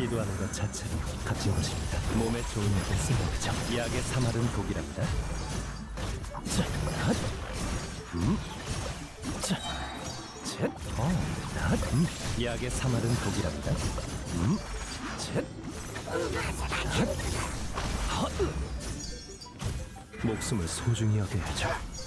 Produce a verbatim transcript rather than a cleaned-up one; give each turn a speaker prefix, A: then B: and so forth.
A: 기도하는 것 자체로 값진 것입니다. 몸에 좋은 약을 쓰는 거죠. 약의 사말은 독이랍니다. 자, 핫, 음, 자, 쳇, 어, 핫, 음. 약의 사말은 독이랍니다. 음, 쳇, 핫, 핫. 목숨을 소중히 여겨야죠.